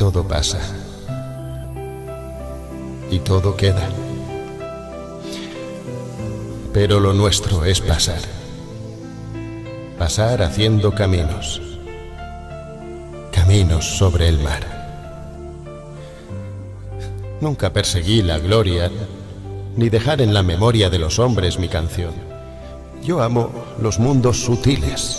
todo pasa y todo queda. Pero lo nuestro es pasar. Pasar haciendo caminos. Caminos sobre el mar. Nunca perseguí la gloria, ni dejar en la memoria de los hombres mi canción. Yo amo los mundos sutiles,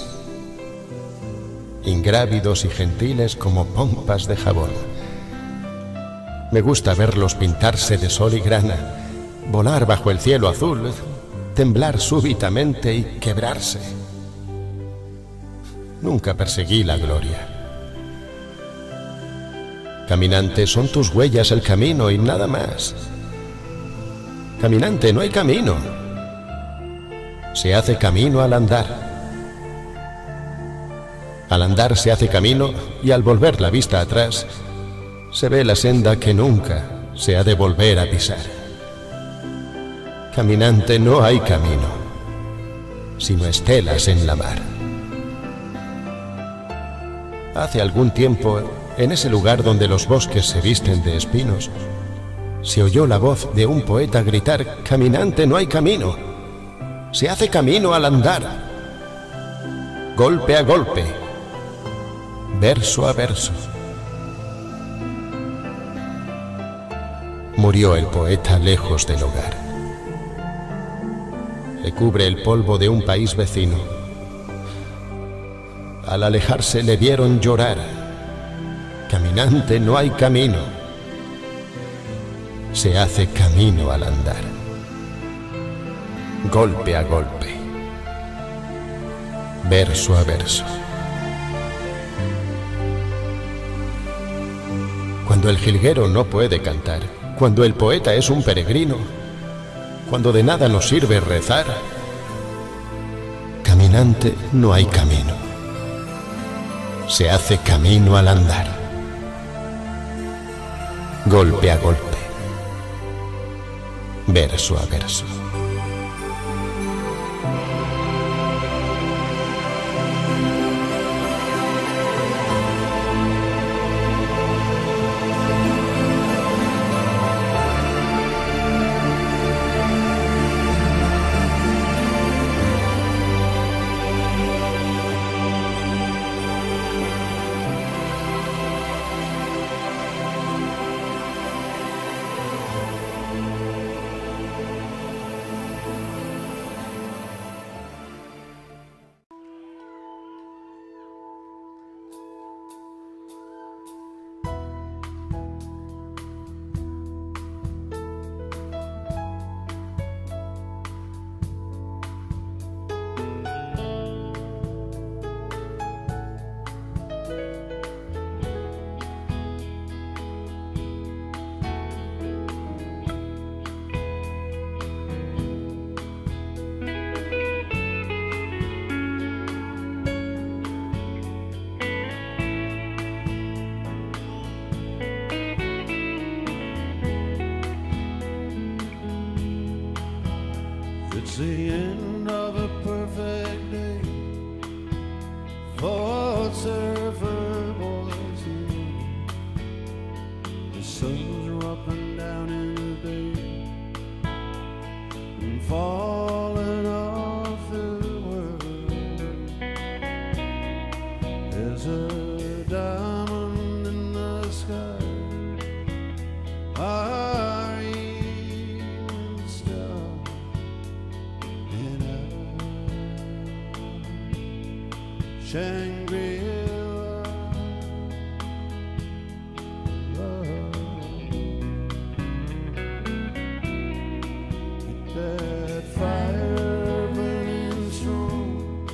ingrávidos y gentiles como pompas de jabón. Me gusta verlos pintarse de sol y grana, volar bajo el cielo azul, temblar súbitamente y quebrarse. Nunca perseguí la gloria. Caminante, son tus huellas el camino y nada más. Caminante, no hay camino. Se hace camino al andar. Al andar se hace camino y al volver la vista atrás se ve la senda que nunca se ha de volver a pisar. Caminante, no hay camino, sino estelas en la mar. Hace algún tiempo, en ese lugar donde los bosques se visten de espinos, se oyó la voz de un poeta gritar: caminante, no hay camino, se hace camino al andar. Golpe a golpe, verso a verso. Murió el poeta lejos del hogar. Le cubre el polvo de un país vecino. Al alejarse le vieron llorar. Caminante, no hay camino, se hace camino al andar. Golpe a golpe, verso a verso. Cuando el jilguero no puede cantar, cuando el poeta es un peregrino, cuando de nada nos sirve rezar, caminante, no hay camino, se hace camino al andar. Golpe a golpe, verso a verso. It's the end of a perfect day for surfer boys. The sun's dropping down in the bay and falling off the world. There's a diamond in the sky. Our evening star. Shangri-La, keep that fire burning strong,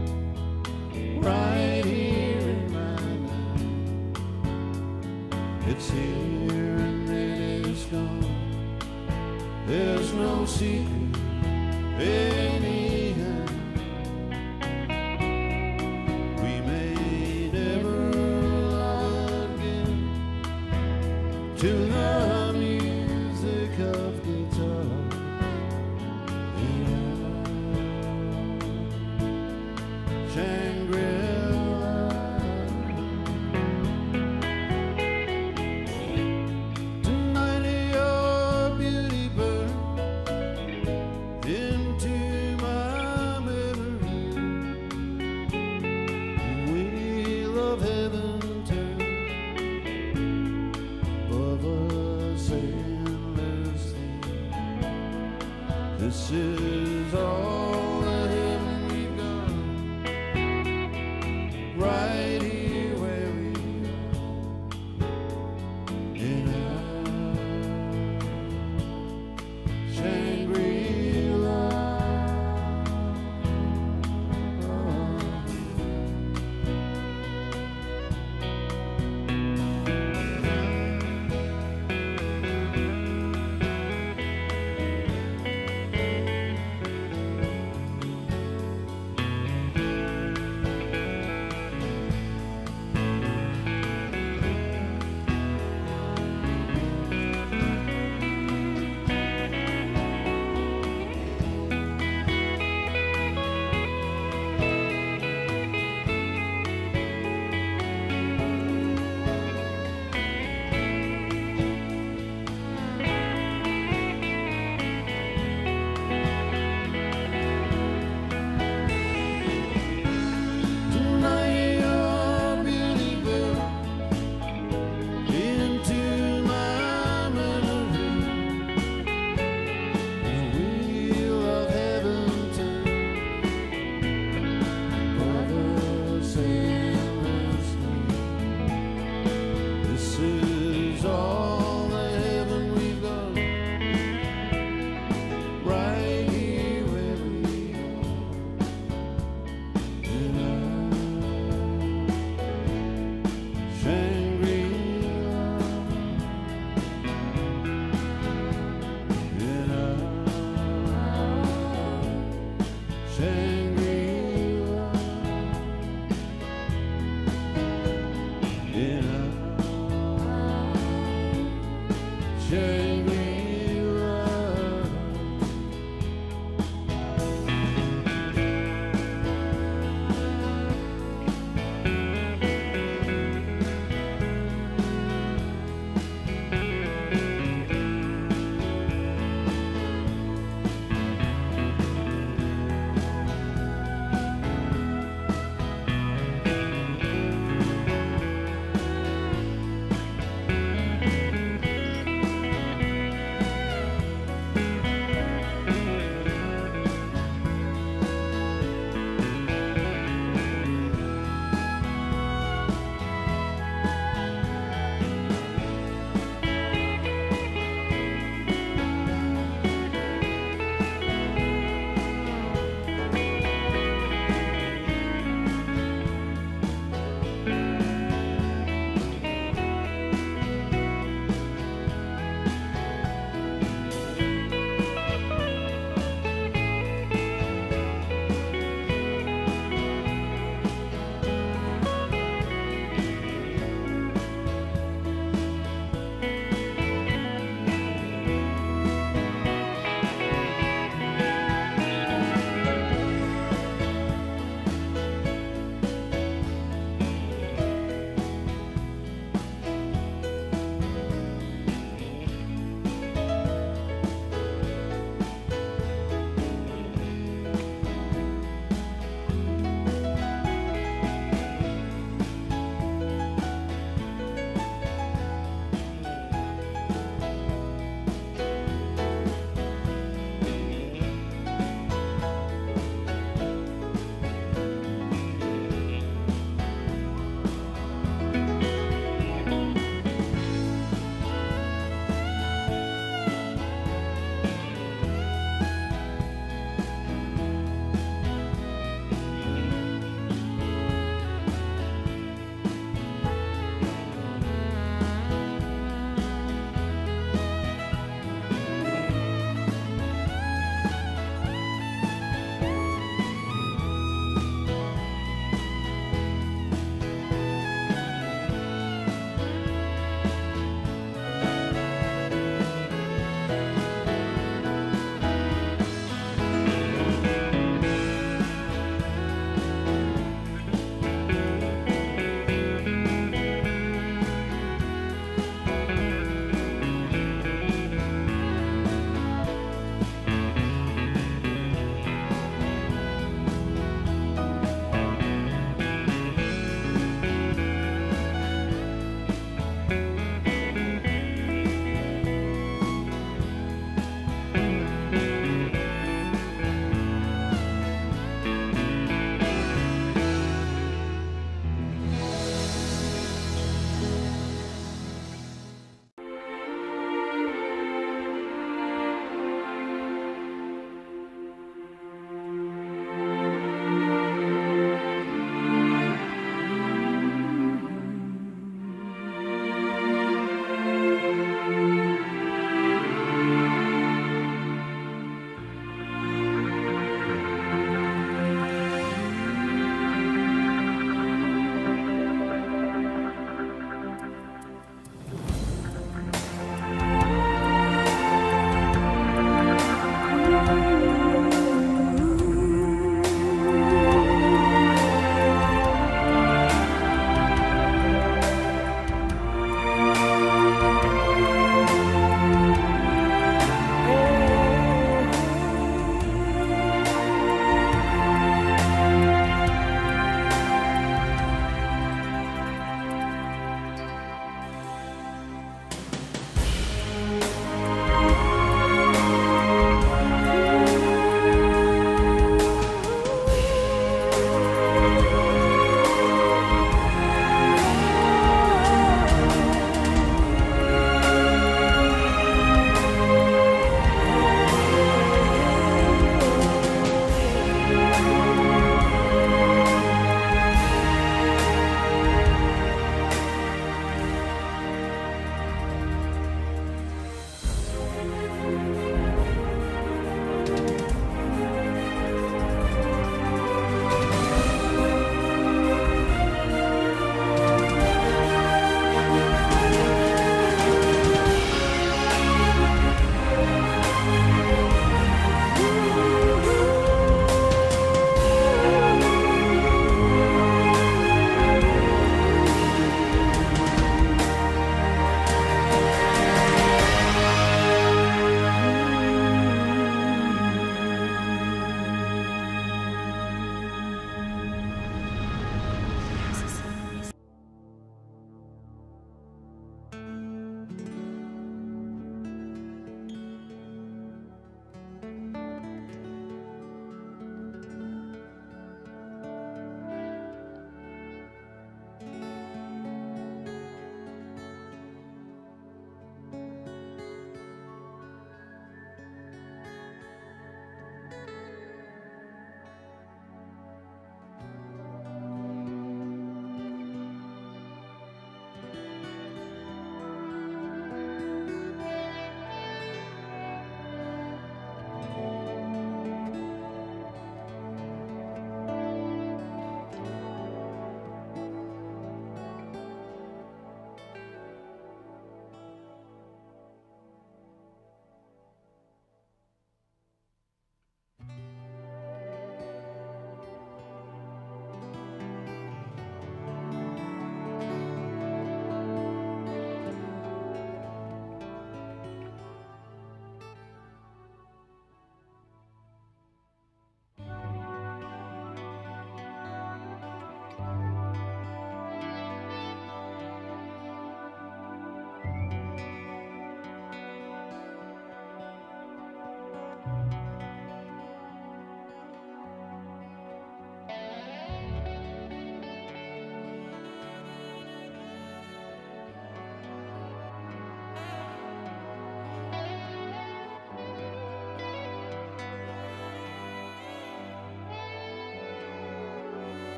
right here in my life. It's here and then it's gone. There's no secret anyhow. To the music of guitar, and